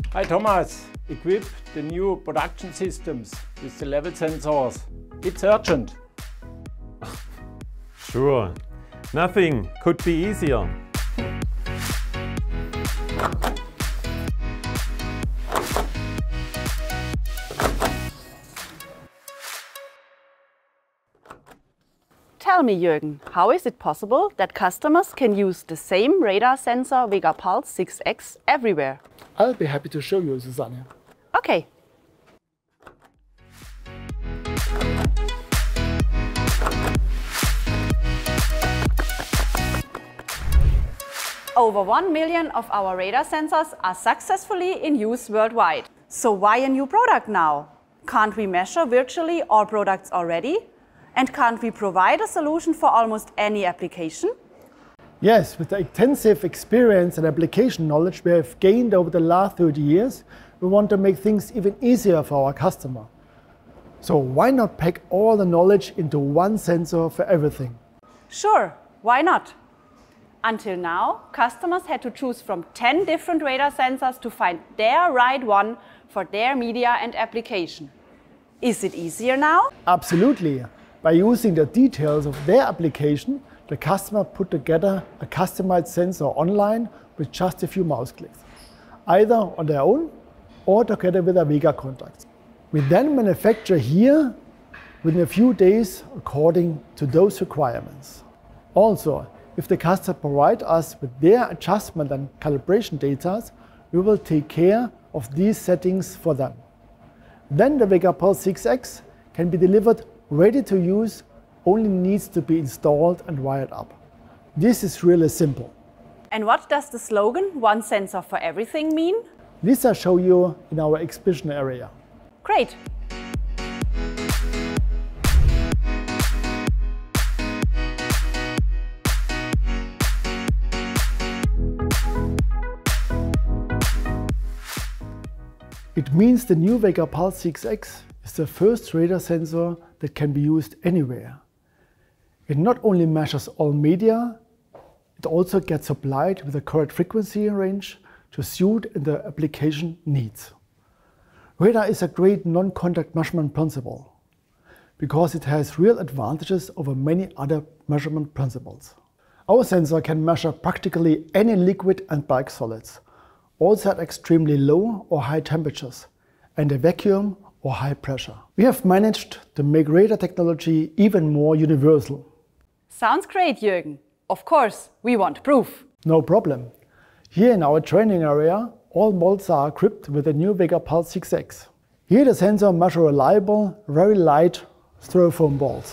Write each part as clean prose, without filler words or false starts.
Hi Thomas, equip the new production systems with the level sensors. It's urgent. Sure, nothing could be easier. Tell me, Jürgen, how is it possible that customers can use the same radar sensor VEGAPULS 6X everywhere? I'll be happy to show you, Susanne. Okay. Over 1 million of our radar sensors are successfully in use worldwide. So why a new product now? Can't we measure virtually all products already? And can't we provide a solution for almost any application? Yes, with the extensive experience and application knowledge we have gained over the last 30 years, we want to make things even easier for our customer. So why not pack all the knowledge into one sensor for everything? Sure, why not? Until now, customers had to choose from 10 different radar sensors to find their right one for their media and application. Is it easier now? Absolutely. By using the details of their application, the customer put together a customized sensor online with just a few mouse clicks, either on their own or together with their VEGA contacts. We then manufacture here within a few days according to those requirements. Also, if the customer provides us with their adjustment and calibration data, we will take care of these settings for them. Then the VEGAPULS 6X can be delivered ready to use, only needs to be installed and wired up. This is really simple. And what does the slogan "One sensor for everything" mean? This I'll show you in our exhibition area. Great! It means the new VEGAPULS 6X is the first radar sensor that can be used anywhere. It not only measures all media, it also gets supplied with the correct frequency range to suit the application needs. Radar is a great non-contact measurement principle because it has real advantages over many other measurement principles. Our sensor can measure practically any liquid and bulk solids, also at extremely low or high temperatures, and a vacuum or high pressure. We have managed to make radar technology even more universal. Sounds great, Jürgen. Of course, we want proof. No problem. Here in our training area, all molds are equipped with the new VEGAPULS 6X. Here the sensor measures reliable, very light styrofoam balls.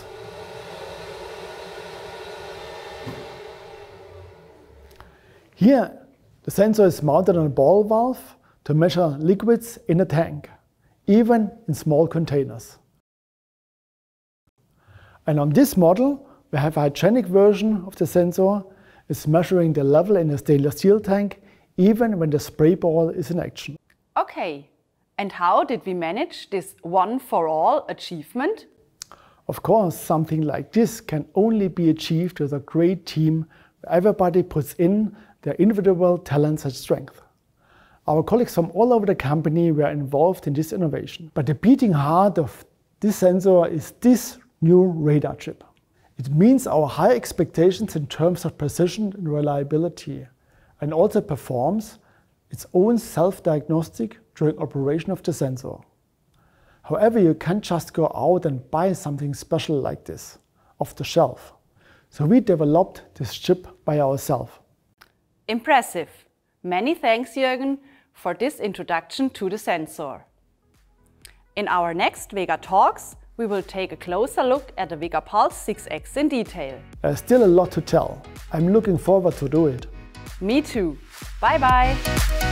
Here the sensor is mounted on a ball valve to measure liquids in a tank, even in small containers. And on this model, we have a hygienic version of the sensor. It's measuring the level in a stainless steel tank, even when the spray ball is in action. Okay, and how did we manage this one-for-all achievement? Of course, something like this can only be achieved with a great team where everybody puts in their individual talents and strength. Our colleagues from all over the company were involved in this innovation. But the beating heart of this sensor is this new radar chip. It means our high expectations in terms of precision and reliability, and also performs its own self-diagnostic during operation of the sensor. However, you can't just go out and buy something special like this off the shelf. So we developed this chip by ourselves. Impressive! Many thanks, Jürgen, for this introduction to the sensor. In our next VEGA Talks, we will take a closer look at the VEGAPULS 6X in detail. There's still a lot to tell. I'm looking forward to do it. Me too. Bye bye!